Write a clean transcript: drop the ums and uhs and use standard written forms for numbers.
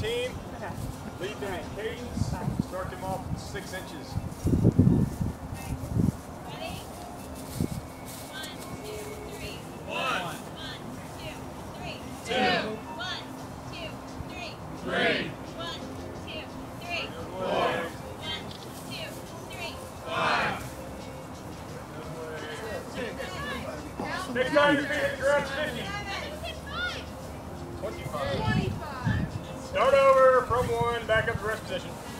team. Lead them in cadence. Start them off at 6 inches. Ready? 1, 2, 3. 1, 1, 2, 3. 2, 1, 2, 3. 3, 1, 2, 3. 4, 1, 2, 3. 5. Next time your feet hit the ground, 50. 25. Start over from 1, back up to rest position.